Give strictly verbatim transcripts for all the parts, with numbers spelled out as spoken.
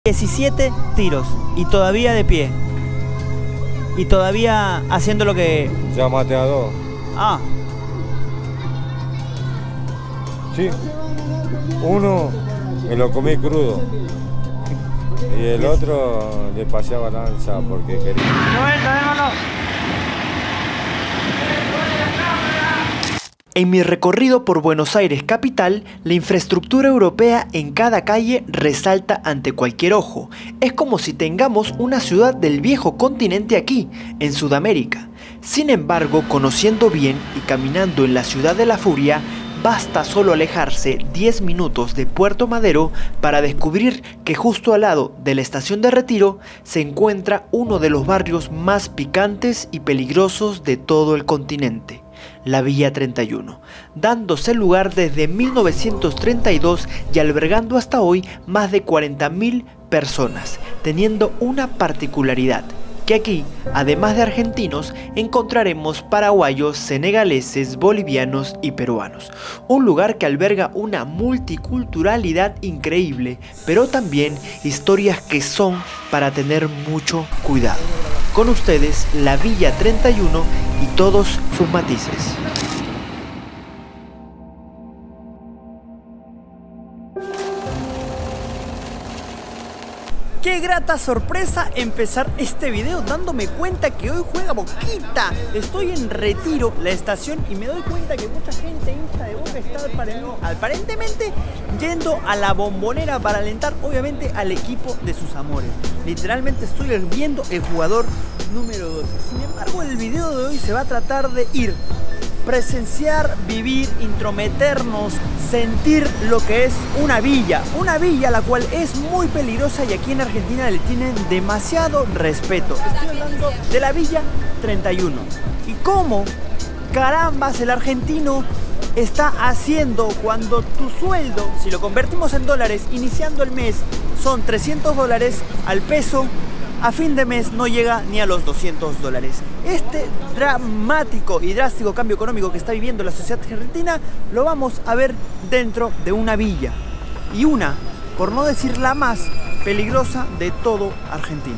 diecisiete tiros y todavía de pie. Y todavía haciendo lo que... Ya maté a dos. Ah. Sí. Uno me lo comí crudo. Y el otro le pasé a balanza porque quería... En mi recorrido por Buenos Aires capital, la infraestructura europea en cada calle resalta ante cualquier ojo. Es como si tengamos una ciudad del viejo continente aquí, en Sudamérica. Sin embargo, conociendo bien y caminando en la ciudad de la furia, basta solo alejarse diez minutos de Puerto Madero para descubrir que justo al lado de la estación de Retiro se encuentra uno de los barrios más picantes y peligrosos de todo el continente. La Villa treinta y uno, dándose lugar desde mil novecientos treinta y dos y albergando hasta hoy más de cuarenta mil personas, teniendo una particularidad, que aquí, además de argentinos, encontraremos paraguayos, senegaleses, bolivianos y peruanos. Un lugar que alberga una multiculturalidad increíble, pero también historias que son para tener mucho cuidado. Con ustedes, la Villa treinta y uno y todos sus matices. Qué grata sorpresa empezar este video dándome cuenta que hoy juega Boquita. Estoy en Retiro, la estación, y me doy cuenta que mucha gente hincha de Boca está aparentemente yendo a la Bombonera para alentar obviamente al equipo de sus amores. Literalmente estoy viendo el jugador número doce. Sin embargo, el video de hoy se va a tratar de ir, presenciar, vivir, intrometernos, sentir lo que es una villa. Una villa la cual es muy peligrosa y aquí en Argentina le tienen demasiado respeto. Estoy hablando de la Villa treinta y uno. Y cómo carambas el argentino está haciendo cuando tu sueldo, si lo convertimos en dólares, iniciando el mes son trescientos dólares, al peso a fin de mes no llega ni a los doscientos dólares. Este dramático y drástico cambio económico que está viviendo la sociedad argentina lo vamos a ver dentro de una villa. Y una, por no decir la más peligrosa de todo Argentina.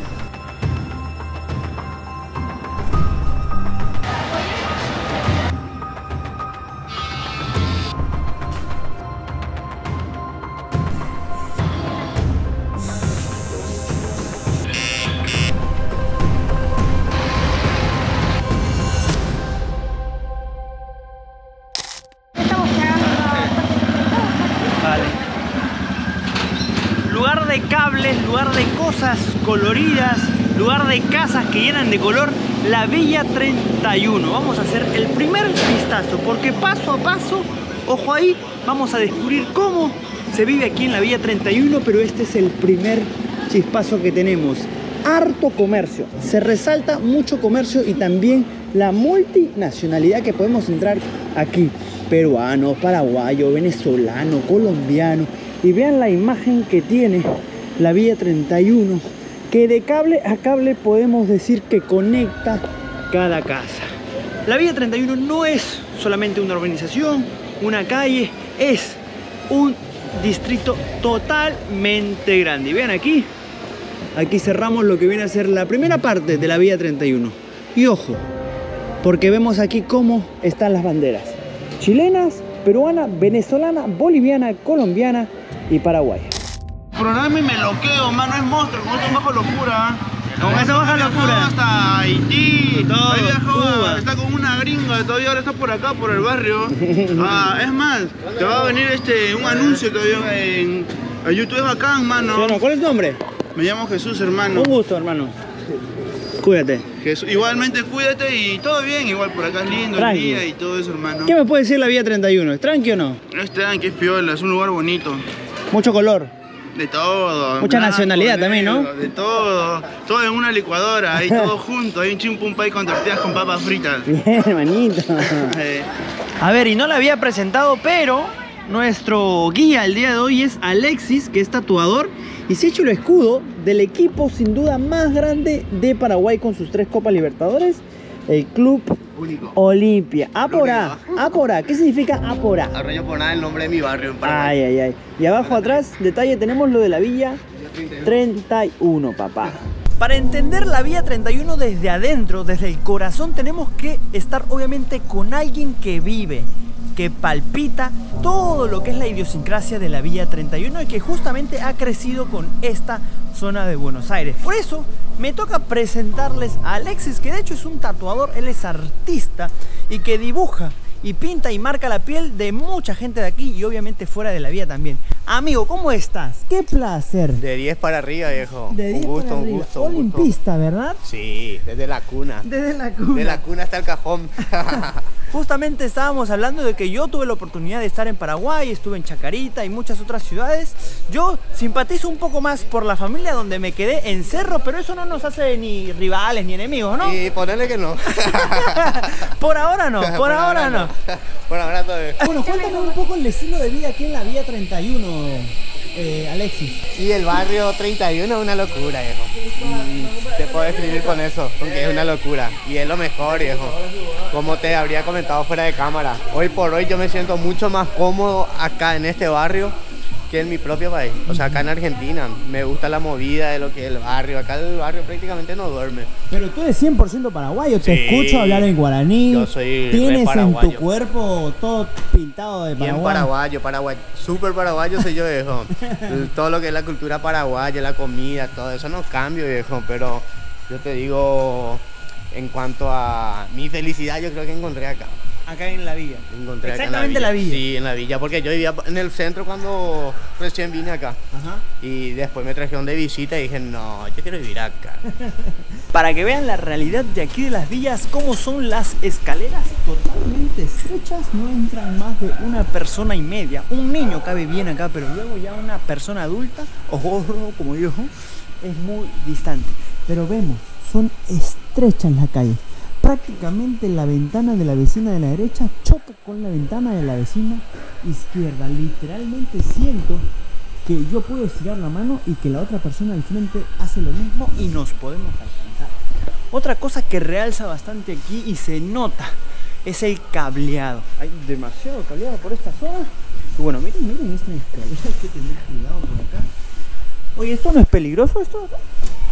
Lugar de cables, lugar de cosas coloridas, lugar de casas que llenan de color, la Villa treinta y uno. Vamos a hacer el primer vistazo, porque paso a paso, ojo ahí, vamos a descubrir cómo se vive aquí en la Villa treinta y uno, pero este es el primer chispazo que tenemos. Harto comercio, se resalta mucho comercio y también la multinacionalidad que podemos entrar aquí. Peruano, paraguayo, venezolano, colombiano. Y vean la imagen que tiene la Villa treinta y uno, que de cable a cable podemos decir que conecta cada casa. La Villa treinta y uno no es solamente una urbanización, una calle, es un distrito totalmente grande. Y vean aquí, aquí cerramos lo que viene a ser la primera parte de la Villa treinta y uno. Y ojo, porque vemos aquí cómo están las banderas chilenas, peruana, venezolana, boliviana, colombiana y paraguaya. Programa y me loqueo, mano, es monstruo, con esto bajo locura. Con esa baja locura. Hasta Haití, todo, ahí viajó, Cuba. está con una gringa, todavía ahora está por acá, por el barrio. Ah, es más, te va a venir este un anuncio todavía en, en YouTube, es bacán, mano. ¿Sí o no? ¿Cuál es tu nombre? Me llamo Jesús, hermano. Un gusto, hermano. Cuídate. Jesús, igualmente cuídate y todo bien, igual por acá es lindo el Tranqui. día y todo eso, hermano. ¿Qué me puede decir la Villa treinta y uno? ¿Es tranqui o no? No es tranqui, es piola, es un lugar bonito. Mucho color. De todo. Mucha blanco, nacionalidad negro, también, ¿no? De todo. Todo en una licuadora, ahí todo junto. Hay un chimpumpay con tortillas con papas fritas. Bien, hermanito. Eh, A ver, y no la había presentado, pero nuestro guía el día de hoy es Alexis, que es tatuador y se ha hecho el escudo del equipo sin duda más grande de Paraguay con sus tres Copas Libertadores, el Club Único. Olimpia. Ápora, Ápora, ¿qué significa Ápora? Arroyo por nada el nombre de mi barrio en Paraguay. Ay, ay, ay. Y abajo atrás, detalle, tenemos lo de la Villa treinta y uno, papá. Para entender la Vía treinta y uno desde adentro, desde el corazón, tenemos que estar obviamente con alguien que vive, que palpita todo lo que es la idiosincrasia de la Vía treinta y uno y que justamente ha crecido con esta zona de Buenos Aires. Por eso me toca presentarles a Alexis, que de hecho es un tatuador, él es artista y que dibuja y pinta y marca la piel de mucha gente de aquí y obviamente fuera de la vía también. Amigo, ¿cómo estás? Qué placer. De diez para arriba, viejo. De un gusto, un gusto, un gusto. Olimpista, ¿verdad? Sí, desde la cuna. Desde la cuna. De la cuna hasta el cajón. Justamente estábamos hablando de que yo tuve la oportunidad de estar en Paraguay, estuve en Chacarita y muchas otras ciudades. Yo simpatizo un poco más por la familia donde me quedé en Cerro, pero eso no nos hace ni rivales ni enemigos, ¿no? Y ponerle que no. Por ahora no, por, por ahora, ahora no. no. Por ahora todavía. Bueno, cuéntame un poco el estilo de vida aquí en la Vía treinta y uno, eh, Alexis. Y el barrio treinta y uno es una locura, viejo. Y te puedo describir con eso, porque es una locura. Y es lo mejor, viejo. Como te habría comentado fuera de cámara, hoy por hoy yo me siento mucho más cómodo acá en este barrio que en mi propio país. O sea, acá en Argentina me gusta la movida de lo que es el barrio. Acá el barrio prácticamente no duerme. Pero tú eres cien por ciento paraguayo, te sí, escucho hablar en guaraní. Yo soy tienes en tu cuerpo todo pintado de Paraguay. Bien paraguayo, paraguayo, súper paraguayo soy yo, viejo. Todo lo que es la cultura paraguaya, la comida, todo eso no cambio, viejo. Pero yo te digo, en cuanto a mi felicidad, yo creo que encontré acá. Acá en la villa. Encontré Exactamente acá en la, la villa. Sí, en la villa, porque yo vivía en el centro cuando recién vine acá. Ajá. Y después me trajeron de visita y dije, no, yo quiero vivir acá. Para que vean la realidad de aquí de las villas, cómo son las escaleras totalmente estrechas, no entran más de una persona y media. Un niño cabe bien acá, pero luego ya una persona adulta, o gordo como yo, es muy distante. Pero vemos, son estrechas las calles. Prácticamente la ventana de la vecina de la derecha choca con la ventana de la vecina izquierda. Literalmente siento que yo puedo estirar la mano y que la otra persona al frente hace lo mismo y nos podemos alcanzar. Otra cosa que realza bastante aquí y se nota es el cableado. Hay demasiado cableado por esta zona. Y bueno, miren, miren esta escalera, hay que tener cuidado por acá. Oye, ¿esto no es peligroso esto acá?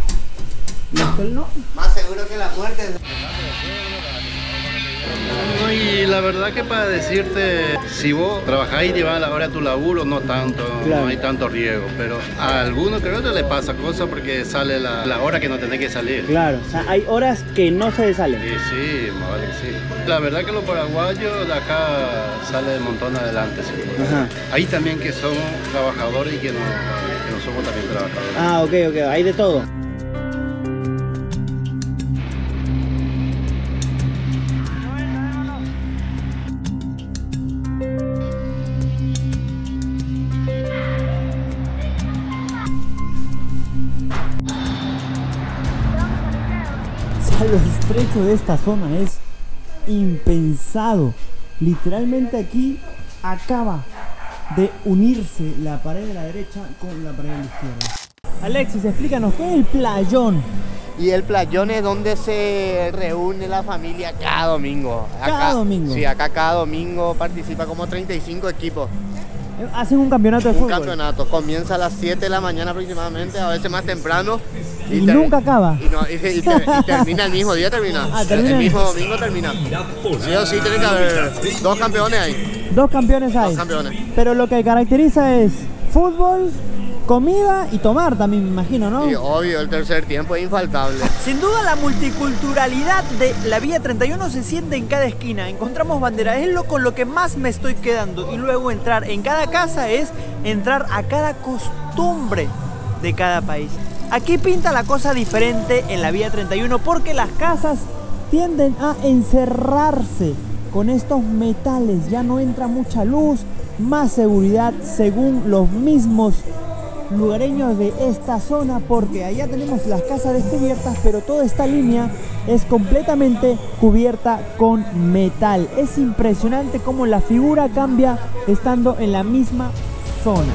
No. Más seguro que la muerte. No, y la verdad que para decirte, si vos trabajás y llevas a la hora de tu laburo, no tanto, claro. No hay tanto riesgo, pero a algunos creo que le pasa cosas porque sale la, la hora que no tenés que salir. Claro, o sea, hay horas que no se salen. Sí, sí, vale, sí. La verdad que los paraguayos de acá salen un montón adelante, sí. Ajá. Hay también que son trabajadores y que no, que no somos también trabajadores. Ah, ok, ok, hay de todo. Lo estrecho de esta zona es impensado. Literalmente aquí acaba de unirse la pared de la derecha con la pared de la izquierda. Alexis, explícanos, ¿qué es el playón? Y el playón es donde se reúne la familia cada domingo. Cada acá, domingo. Sí, acá cada domingo participa como treinta y cinco equipos. Hacen un campeonato de un fútbol. Un campeonato, comienza a las siete de la mañana aproximadamente, a veces más temprano. Y, y nunca acaba. Y, no, y, y, y, ter, y termina el mismo día, termina. Ah, termina. El mismo domingo termina. Sí o sí, tiene que haber dos campeones ahí. Dos campeones hay. Dos campeones. Pero lo que caracteriza es fútbol, comida y tomar también, me imagino, ¿no? Sí, obvio, el tercer tiempo es infaltable. Sin duda la multiculturalidad de la Vía treinta y uno se siente en cada esquina. Encontramos banderas, es lo con lo que más me estoy quedando. Y luego entrar en cada casa es entrar a cada costumbre de cada país. Aquí pinta la cosa diferente en la Vía treinta y uno porque las casas tienden a encerrarse con estos metales. Ya no entra mucha luz, más seguridad según los mismos lugareños de esta zona, porque allá tenemos las casas descubiertas, pero toda esta línea es completamente cubierta con metal. Es impresionante cómo la figura cambia estando en la misma zona.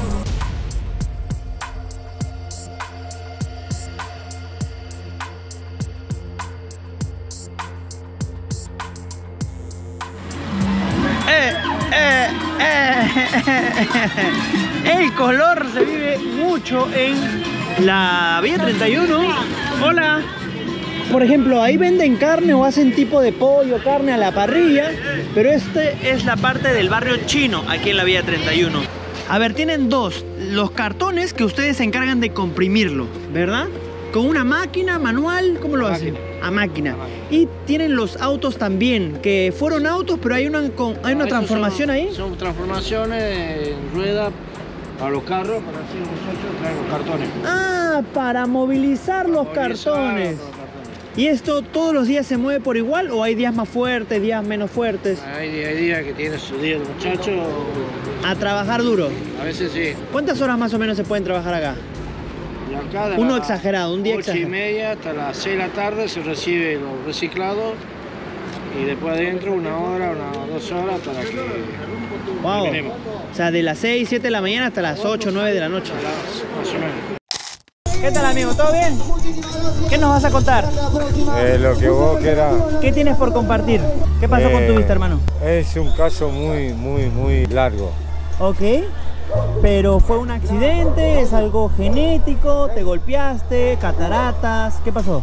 Eh, eh, eh, eh, eh. El color se vive mucho en la Villa treinta y uno. Hola. Por ejemplo, ahí venden carne o hacen tipo de pollo, carne a la parrilla, pero este es la parte del barrio chino, aquí en la Villa treinta y uno. A ver, tienen dos, los cartones que ustedes se encargan de comprimirlo, ¿verdad? Con una máquina manual, ¿cómo lo hacen? A máquina. Y tienen los autos también, que fueron autos, pero hay una, hay una transformación son, ahí. Son transformaciones en rueda para los carros, para así nosotros traer los cartones. Ah, para movilizar los Movilizar cartones. los cartones. ¿Y esto todos los días se mueve por igual o hay días más fuertes, días menos fuertes? Hay, hay días que tiene su día el muchacho. A trabajar duro. A veces sí. ¿Cuántas horas más o menos se pueden trabajar acá? Y acá de Uno las exagerado, un día ocho exagerado. y media hasta las seis de la tarde se recibe los reciclados y después adentro una hora, unas dos horas hasta que Wow. terminemos. O sea, de las seis, siete de la mañana hasta las ocho, nueve de la noche. Más o menos. ¿Qué tal, amigo? ¿Todo bien? ¿Qué nos vas a contar? Eh, lo que vos quieras. ¿Qué tienes por compartir? ¿Qué pasó con tu Eh, vista, hermano? Es un caso muy, muy, muy largo. Ok. Pero fue un accidente, es algo genético, te golpeaste, cataratas, ¿qué pasó?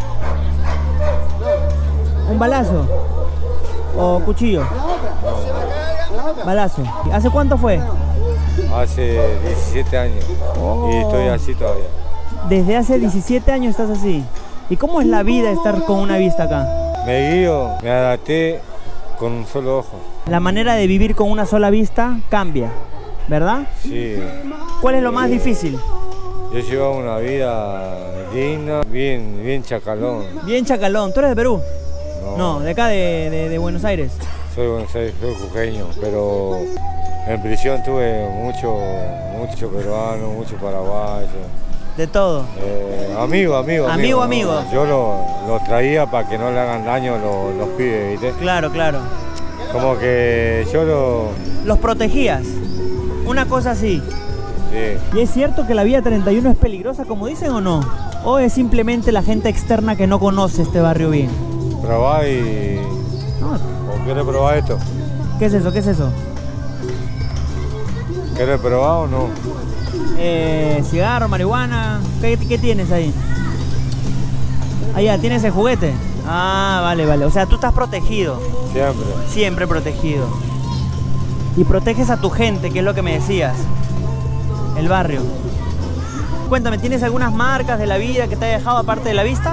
¿Un balazo? ¿O cuchillo? Balazo. ¿Hace cuánto fue? Hace diecisiete años Oh. y estoy así todavía. Desde hace diecisiete años estás así. ¿Y cómo es la vida estar con una vista acá? Me guío, me adapté con un solo ojo. La manera de vivir con una sola vista cambia, ¿verdad? Sí, ¿Cuál es lo más difícil? yo llevaba una vida digna, bien, bien chacalón. Bien chacalón. ¿Tú eres de Perú? No, No, de acá de, de- de Buenos Aires. soy, Buenos Aires, soy jujeño, pero en prisión tuve mucho, mucho peruano, mucho paraguayo. De todo. Eh, amigo, amigo, Amigo, ¿no? amigo. Yo lo, lo traía para que no le hagan daño los, los pibes, ¿viste? Claro, claro. Como que yo lo... Los protegías. Una cosa así. Sí. ¿Y es cierto que la Vía treinta y uno es peligrosa, como dicen, o no? ¿O es simplemente la gente externa que no conoce este barrio bien? Probá y... No. ¿O quieres probar esto? ¿Qué es eso? ¿Qué es eso? ¿Quieres probar o no? Eh, cigarro, marihuana. ¿Qué, qué tienes ahí? Ah, ya, tienes el juguete. Ah, vale, vale. O sea, tú estás protegido. Siempre. Siempre protegido. Y proteges a tu gente, que es lo que me decías. El barrio. Cuéntame, ¿tienes algunas marcas de la vida que te haya dejado aparte de la vista?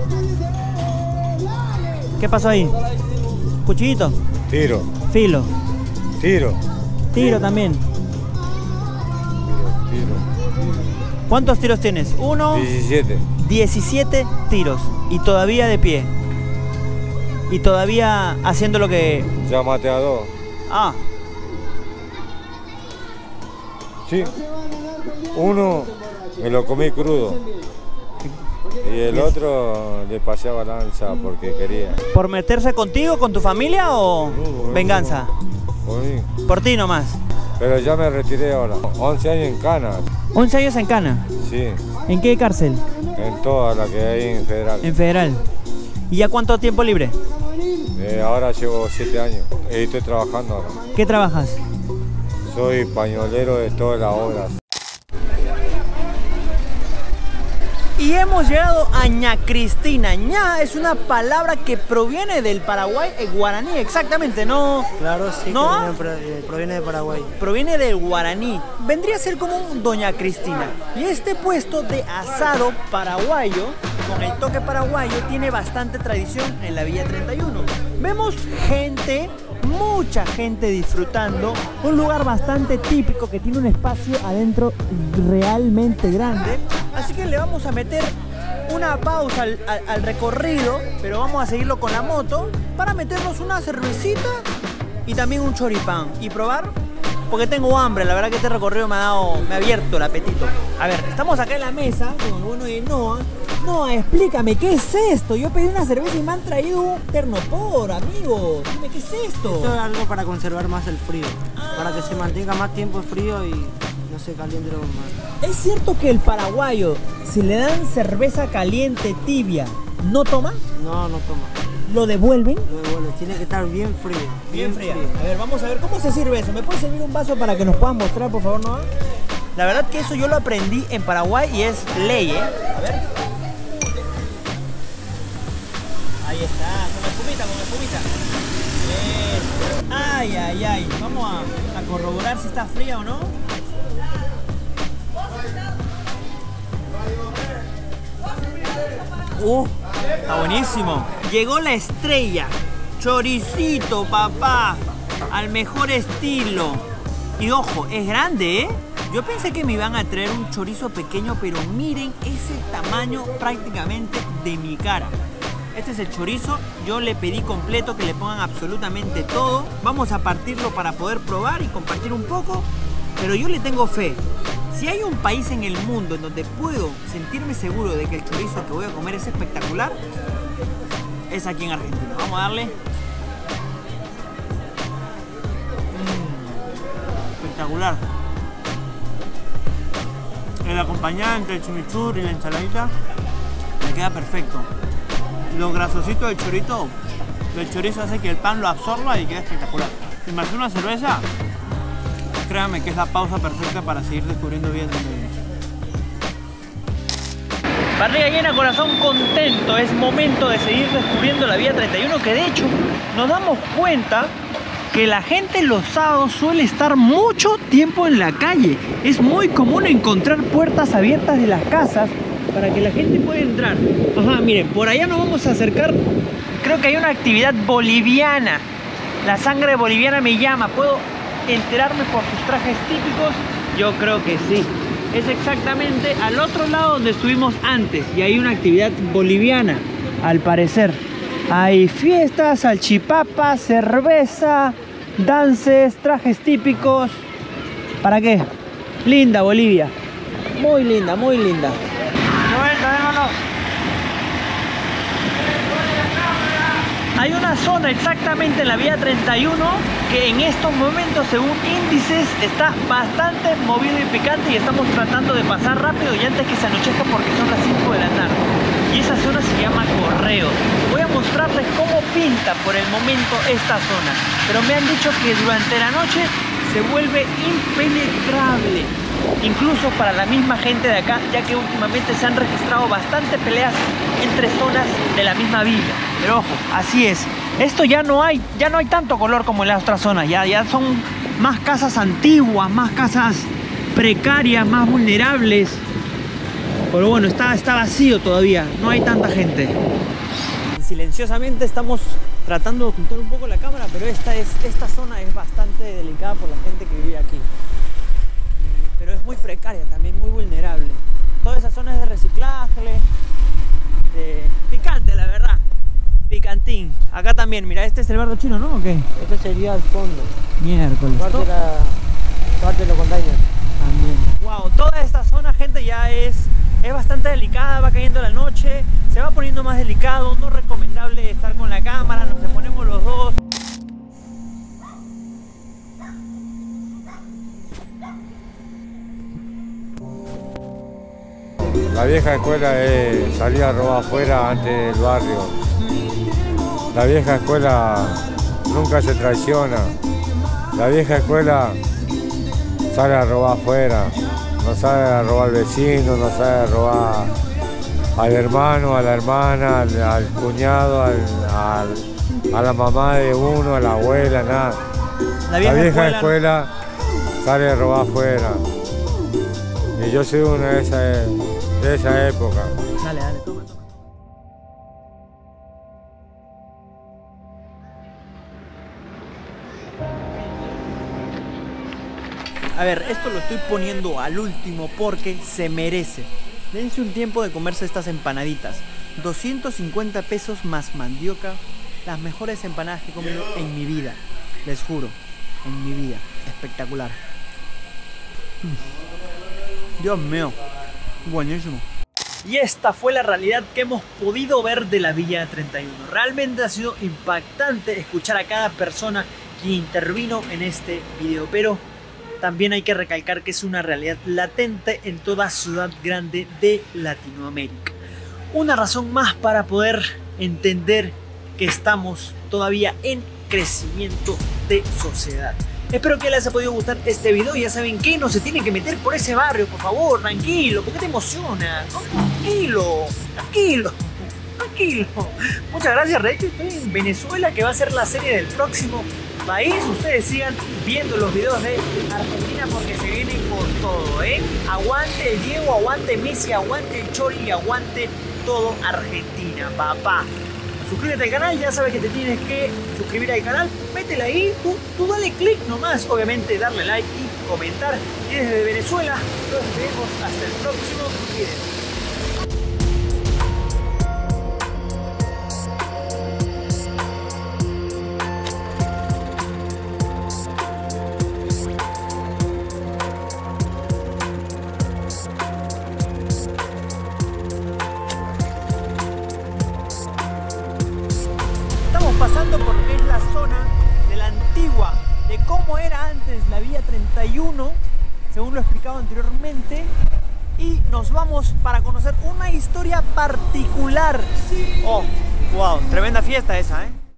¿Qué pasó ahí? ¿Cuchillito? Tiro, Filo. tiro. Tiro también. Tiro, tiro. ¿Cuántos tiros tienes? Uno. diecisiete. diecisiete tiros. Y todavía de pie. Y todavía haciendo lo que... Ya maté a dos. Ah, Sí. Uno me lo comí crudo. Y el otro le pasé a balanza porque quería. ¿por meterse contigo, con tu familia o No, venganza? Por mí. Por ti nomás. Pero ya me retiré ahora. once años en cana. once años en cana. Sí. ¿En qué cárcel? En toda la que hay en Federal. En Federal. ¿Y ya cuánto tiempo libre? Eh, ahora llevo siete años. Y estoy trabajando ahora. ¿Qué trabajas? Soy pañolero de todas las obras. Y hemos llegado a Ña Cristina. Ña es una palabra que proviene del Paraguay, el guaraní, exactamente, ¿no? Claro, sí, ¿No? que viene, pro- eh, proviene de Paraguay. Proviene del guaraní. Vendría a ser como un Doña Cristina. Y este puesto de asado paraguayo, con el toque paraguayo, tiene bastante tradición en la Villa treinta y uno. Vemos gente, mucha gente disfrutando. Un lugar bastante típico que tiene un espacio adentro realmente grande. Así que le vamos a meter una pausa al, al- al recorrido, pero vamos a seguirlo con la moto para meternos una cervecita y también un choripán y probar, porque tengo hambre. La verdad que este recorrido me ha dado, me ha abierto el apetito. A ver, estamos acá en la mesa con el bueno de Noah. Noah, explícame, ¿qué es esto? Yo pedí una cerveza y me han traído un ternopor, amigo. Dime, ¿qué es esto? Esto es algo para conservar más el frío, para que se mantenga más tiempo el frío y no se caliente lo más. ¿Es cierto que el paraguayo, si le dan cerveza caliente tibia, no toma? No, no toma. ¿Lo devuelven? Lo devuelve, tiene que estar bien frío. Bien fría. A ver, vamos a ver cómo se sirve eso. ¿Me puedes servir un vaso para que nos puedan mostrar, por favor, Noah? La verdad que eso yo lo aprendí en Paraguay y es ley, ¿eh? A ver. Ahí está, con la espumita, con la espumita. Eso. Ay, ay, ay. Vamos a, a corroborar si está fría o no. Uh, está buenísimo. Llegó la estrella. Choricito, papá. Al mejor estilo. Y ojo, es grande, ¿eh? Yo pensé que me iban a traer un chorizo pequeño, pero miren ese tamaño prácticamente de mi cara. Este es el chorizo. Yo le pedí completo, que le pongan absolutamente todo. Vamos a partirlo para poder probar y compartir un poco. Pero yo le tengo fe. Si hay un país en el mundo en donde puedo sentirme seguro de que el chorizo que voy a comer es espectacular, es aquí en Argentina. Vamos a darle. Mm, espectacular. El acompañante, el chimichurri y la ensaladita me queda perfecto. Lo grasosito del chorito, del chorizo hace que el pan lo absorba y queda espectacular. Si me hace una cerveza, créanme que es la pausa perfecta para seguir descubriendo vías de medio. Barriga llena, corazón contento. Es momento de seguir descubriendo la vía treinta y uno, que de hecho nos damos cuenta que la gente los sábados suele estar mucho tiempo en la calle. Es muy común encontrar puertas abiertas de las casas para que la gente pueda entrar. Ajá, miren, por allá nos vamos a acercar. Creo que hay una actividad boliviana. La sangre boliviana me llama. ¿Puedo enterarme por sus trajes típicos? Yo creo que sí. Es exactamente al otro lado donde estuvimos antes. Y hay una actividad boliviana, al parecer. Hay fiestas, salchipapas, cerveza, dances, trajes típicos. ¿Para qué? Linda Bolivia. Muy linda, muy linda. Hay una zona exactamente en la vía treinta y uno que en estos momentos, según índices, está bastante movido y picante, y estamos tratando de pasar rápido y antes que se anochezca, porque son las cinco de la tarde. Y esa zona se llama Correos. Voy a mostrarles cómo pinta por el momento esta zona, pero me han dicho que durante la noche se vuelve impenetrable, incluso para la misma gente de acá, ya que últimamente se han registrado bastantes peleas entre zonas de la misma villa. Pero ojo, así es. Esto ya no hay, ya no hay tanto color como en las otras zonas. Ya, ya son más casas antiguas, más casas precarias, más vulnerables. Pero bueno, está, está vacío todavía, no hay tanta gente. Silenciosamente estamos tratando de ocultar un poco la cámara, pero esta, es, esta zona es bastante delicada por la gente que vive aquí. Pero es muy precaria también, muy vulnerable. Toda esa zona es de reciclaje, de picante, la verdad. Picantín. Acá también, mira, este es el barrio chino, ¿no? ¿O qué? Este sería el fondo. Miércoles. Parte de, la, parte de los containers. También. Wow, toda esta zona, gente, ya es, es bastante delicada, va cayendo la noche, se va poniendo más delicado, no es recomendable estar con la cámara, nos ponemos los dos. La vieja escuela es salir a robar afuera antes del barrio. La vieja escuela nunca se traiciona. La vieja escuela sale a robar afuera. No sale a robar al vecino, no sale a robar al hermano, a la hermana, al, al cuñado, al, al, a la mamá de uno, a la abuela, nada. La vieja, la vieja escuela, escuela sale a robar afuera. Y yo soy una de esas. De esa época. Dale, dale, toma, toma. A ver, esto lo estoy poniendo al último porque se merece. Dense un tiempo de comerse estas empanaditas. doscientos cincuenta pesos más mandioca. Las mejores empanadas que he comido en mi vida. Les juro, en mi vida. Espectacular. Dios mío. Buenísimo. Y esta fue la realidad que hemos podido ver de la Villa treinta y uno. Realmente ha sido impactante escuchar a cada persona que intervino en este video, pero también hay que recalcar que es una realidad latente en toda ciudad grande de Latinoamérica. Una razón más para poder entender que estamos todavía en crecimiento de sociedad. Espero que les haya podido gustar este video. Ya saben que no se tienen que meter por ese barrio, por favor, tranquilo, ¿por qué te emociona? No, tranquilo, tranquilo, tranquilo. Muchas gracias, Recho. Estoy en Venezuela, que va a ser la serie del próximo país. Ustedes sigan viendo los videos de Argentina porque se vienen con todo, ¿eh? Aguante el Diego, aguante Messi, aguante el Chori y aguante todo Argentina, papá. Suscríbete al canal, ya sabes que te tienes que suscribir al canal, métela ahí, tú, tú dale click nomás, obviamente darle like y comentar. Y desde Venezuela, nos vemos hasta el próximo video. Pasando por lo que es la zona de la antigua, de cómo era antes la vía treinta y uno, según lo explicado anteriormente, y nos vamos para conocer una historia particular. Oh, wow, tremenda fiesta esa, ¿eh?